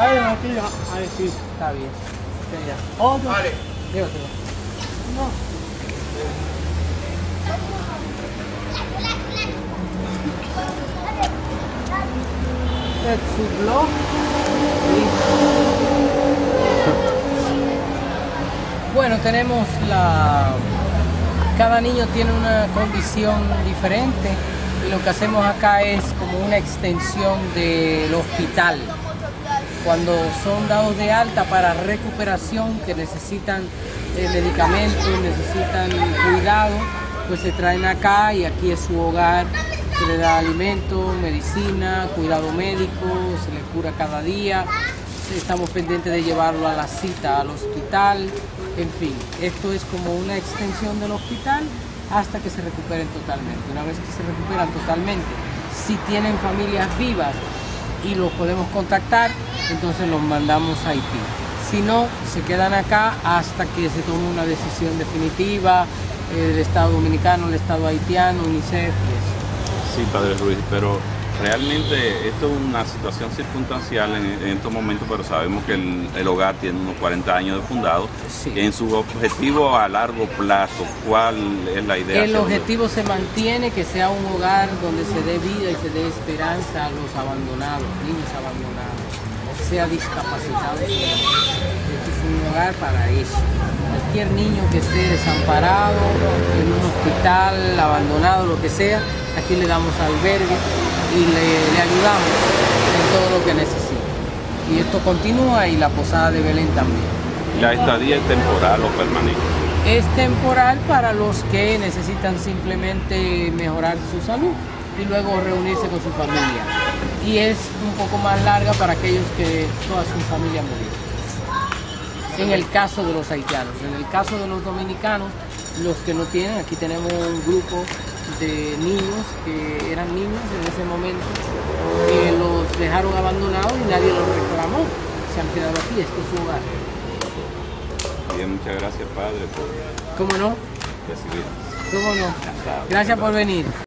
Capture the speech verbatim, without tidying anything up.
Ahí, aquí, ahí sí, está bien. Sí, ya. Otro. Vale. Llévatelo. No. Este es su blog. Bueno, tenemos la... Cada niño tiene una condición diferente y lo que hacemos acá es como una extensión del hospital. Cuando son dados de alta para recuperación, que necesitan eh, medicamentos, necesitan cuidado, pues se traen acá y aquí es su hogar, se le da alimento, medicina, cuidado médico, se le cura cada día, estamos pendientes de llevarlo a la cita al hospital, en fin, esto es como una extensión del hospital hasta que se recuperen totalmente. Una vez que se recuperan totalmente, si tienen familias vivas y los podemos contactar, entonces los mandamos a Haití. Si no, se quedan acá hasta que se tome una decisión definitiva, el Estado Dominicano, el Estado Haitiano, UNICEF y eso. Sí, Padre Ruiz, pero realmente esto es una situación circunstancial en, en estos momentos, pero sabemos que el, el hogar tiene unos cuarenta años de fundado. Sí. En su objetivo a largo plazo, ¿cuál es la idea? El objetivo se mantiene, que sea un hogar donde se dé vida y se dé esperanza a los abandonados, niños abandonados, sea discapacitado. Este es un hogar para eso. Cualquier niño que esté desamparado, en un hospital, abandonado, lo que sea, aquí le damos albergue y le, le ayudamos en todo lo que necesite. Y esto continúa y la posada de Belén también. ¿La estadía es temporal o permanente? Es temporal para los que necesitan simplemente mejorar su salud y luego reunirse con su familia. Y es un poco más larga para aquellos que toda su familia murió. En el caso de los haitianos. En el caso de los dominicanos, los que no tienen, aquí tenemos un grupo de niños que eran niños en ese momento, que los dejaron abandonados y nadie los reclamó. Se han quedado aquí, este es su hogar. Bien, muchas gracias, Padre, por ¿Cómo no? recibirnos. ¿Cómo no? Gracias por venir.